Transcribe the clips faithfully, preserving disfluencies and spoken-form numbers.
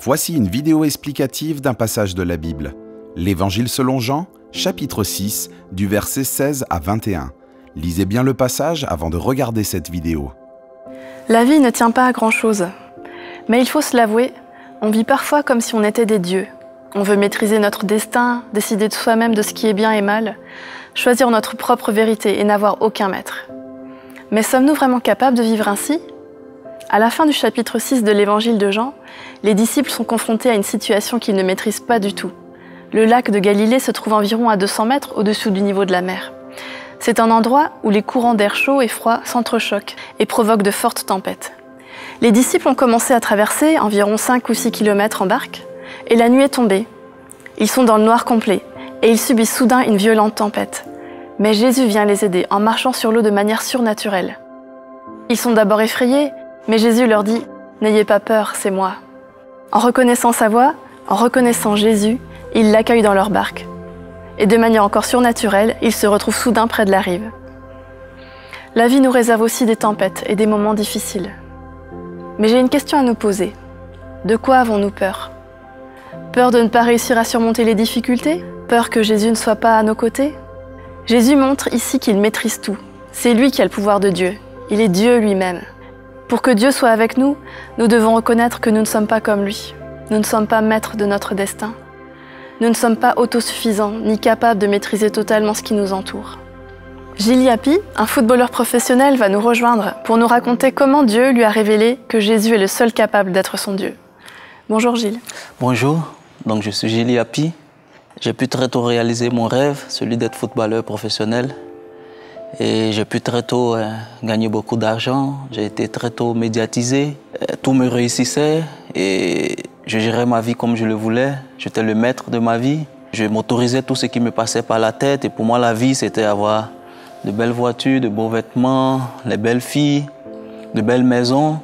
Voici une vidéo explicative d'un passage de la Bible. L'Évangile selon Jean, chapitre six, du verset seize à vingt et un. Lisez bien le passage avant de regarder cette vidéo. La vie ne tient pas à grand-chose. Mais il faut se l'avouer, on vit parfois comme si on était des dieux. On veut maîtriser notre destin, décider de soi-même de ce qui est bien et mal, choisir notre propre vérité et n'avoir aucun maître. Mais sommes-nous vraiment capables de vivre ainsi ? À la fin du chapitre six de l'Évangile de Jean, les disciples sont confrontés à une situation qu'ils ne maîtrisent pas du tout. Le lac de Galilée se trouve environ à deux cents mètres au-dessous du niveau de la mer. C'est un endroit où les courants d'air chaud et froid s'entrechoquent et provoquent de fortes tempêtes. Les disciples ont commencé à traverser environ cinq ou six kilomètres en barque, et la nuit est tombée. Ils sont dans le noir complet, et ils subissent soudain une violente tempête. Mais Jésus vient les aider en marchant sur l'eau de manière surnaturelle. Ils sont d'abord effrayés, mais Jésus leur dit « N'ayez pas peur, c'est moi ». En reconnaissant sa voix, en reconnaissant Jésus, ils l'accueillent dans leur barque. Et de manière encore surnaturelle, ils se retrouvent soudain près de la rive. La vie nous réserve aussi des tempêtes et des moments difficiles. Mais j'ai une question à nous poser. De quoi avons-nous peur ? Peur de ne pas réussir à surmonter les difficultés ? Peur que Jésus ne soit pas à nos côtés ? Jésus montre ici qu'il maîtrise tout. C'est lui qui a le pouvoir de Dieu. Il est Dieu lui-même. Pour que Dieu soit avec nous, nous devons reconnaître que nous ne sommes pas comme lui. Nous ne sommes pas maîtres de notre destin. Nous ne sommes pas autosuffisants, ni capables de maîtriser totalement ce qui nous entoure. Gilles Yapi, un footballeur professionnel, va nous rejoindre pour nous raconter comment Dieu lui a révélé que Jésus est le seul capable d'être son Dieu. Bonjour Gilles. Bonjour, donc je suis Gilles Yapi. J'ai pu très tôt réaliser mon rêve, celui d'être footballeur professionnel. Et j'ai pu très tôt euh, gagner beaucoup d'argent. J'ai été très tôt médiatisé. Euh, tout me réussissait et je gérais ma vie comme je le voulais. J'étais le maître de ma vie. Je m'autorisais tout ce qui me passait par la tête. Et pour moi, la vie, c'était avoir de belles voitures, de beaux vêtements, les belles filles, de belles maisons.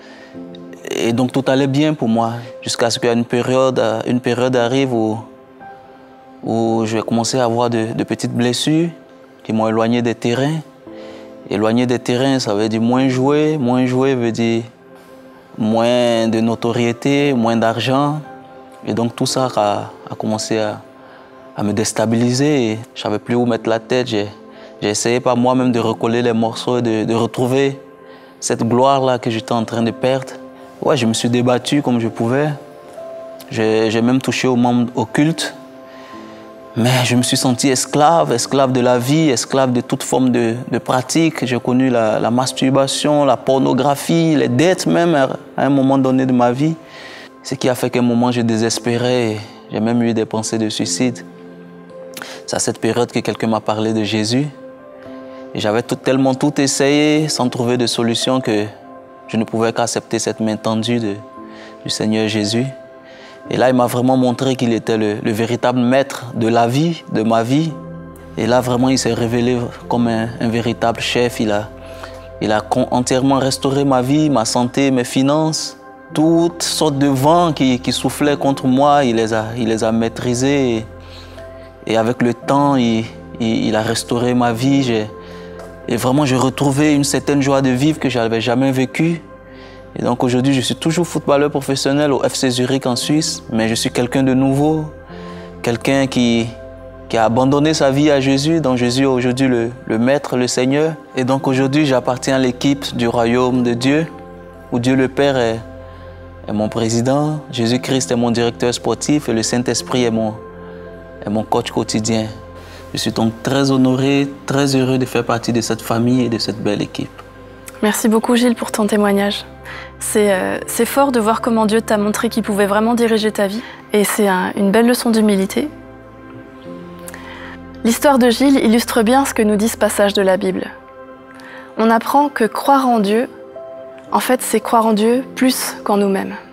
Et donc tout allait bien pour moi. Jusqu'à ce qu'une période, une période arrive où, où je vais commencer à avoir de, de petites blessures qui m'ont éloigné des terrains. Éloigné des terrains, ça veut dire moins jouer. Moins jouer veut dire moins de notoriété, moins d'argent. Et donc tout ça a, a commencé à, à me déstabiliser. Et je ne savais plus où mettre la tête. J'ai essayé par moi-même de recoller les morceaux, de, de retrouver cette gloire-là que j'étais en train de perdre. Ouais, je me suis débattu comme je pouvais. J'ai même touché au monde occulte. Mais je me suis senti esclave, esclave de la vie, esclave de toute forme de, de pratique. J'ai connu la, la masturbation, la pornographie, les dettes même à un moment donné de ma vie. Ce qui a fait qu'à un moment, je désespérais. J'ai même eu des pensées de suicide. C'est à cette période que quelqu'un m'a parlé de Jésus. Et j'avais tout, tellement tout essayé sans trouver de solution que je ne pouvais qu'accepter cette main tendue de, du Seigneur Jésus. Et là, il m'a vraiment montré qu'il était le, le véritable maître de la vie, de ma vie. Et là, vraiment, il s'est révélé comme un, un véritable chef. Il a, il a entièrement restauré ma vie, ma santé, mes finances. Toutes sortes de vents qui, qui soufflaient contre moi, il les a, il les a maîtrisés. Et, et avec le temps, il, il, il a restauré ma vie. Et vraiment, j'ai retrouvé une certaine joie de vivre que je n'avais jamais vécue. Et donc aujourd'hui, je suis toujours footballeur professionnel au F C Zurich en Suisse, mais je suis quelqu'un de nouveau, quelqu'un qui, qui a abandonné sa vie à Jésus, dont Jésus est aujourd'hui le, le Maître, le Seigneur. Et donc aujourd'hui, j'appartiens à l'équipe du royaume de Dieu, où Dieu le Père est, est mon président, Jésus-Christ est mon directeur sportif et le Saint-Esprit est mon, est mon coach quotidien. Je suis donc très honoré, très heureux de faire partie de cette famille et de cette belle équipe. Merci beaucoup Gilles pour ton témoignage. C'est euh, c'est fort de voir comment Dieu t'a montré qu'il pouvait vraiment diriger ta vie. Et c'est un, une belle leçon d'humilité. L'histoire de Gilles illustre bien ce que nous dit ce passage de la Bible. On apprend que croire en Dieu, en fait, c'est croire en Dieu plus qu'en nous-mêmes.